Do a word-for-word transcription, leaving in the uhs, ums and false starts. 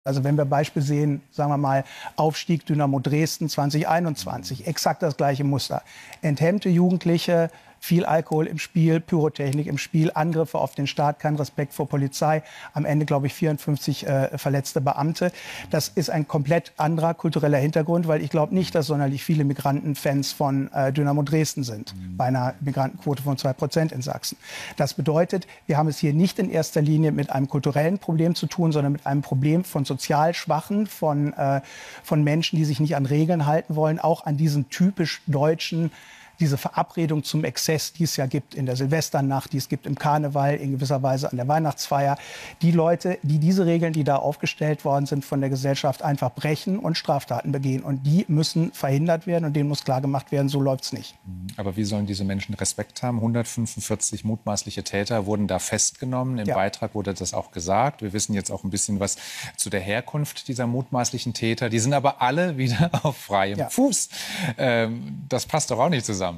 Also wenn wir Beispiel sehen, sagen wir mal, Aufstieg Dynamo Dresden zwanzig einundzwanzig, exakt das gleiche Muster. Enthemmte Jugendliche, viel Alkohol im Spiel, Pyrotechnik im Spiel, Angriffe auf den Staat, kein Respekt vor Polizei. Am Ende, glaube ich, vierundfünfzig äh, verletzte Beamte. Das ist ein komplett anderer kultureller Hintergrund, weil ich glaube nicht, dass sonderlich viele Migranten Fans von äh, Dynamo Dresden sind, mhm. bei einer Migrantenquote von zwei Prozent in Sachsen. Das bedeutet, wir haben es hier nicht in erster Linie mit einem kulturellen Problem zu tun, sondern mit einem Problem von sozial Schwachen, von, äh, von Menschen, die sich nicht an Regeln halten wollen, auch an diesen typisch deutschen, diese Verabredung zum Exzess, die es ja gibt in der Silvesternacht, die es gibt im Karneval, in gewisser Weise an der Weihnachtsfeier. Die Leute, die diese Regeln, die da aufgestellt worden sind von der Gesellschaft, einfach brechen und Straftaten begehen. Und die müssen verhindert werden und denen muss klargemacht werden, so läuft's nicht. Aber wie sollen diese Menschen Respekt haben? hundertfünfundvierzig mutmaßliche Täter wurden da festgenommen. Im ja. Beitrag wurde das auch gesagt. Wir wissen jetzt auch ein bisschen was zu der Herkunft dieser mutmaßlichen Täter. Die sind aber alle wieder auf freiem ja. Fuß. Ähm, das passt doch auch nicht zusammen.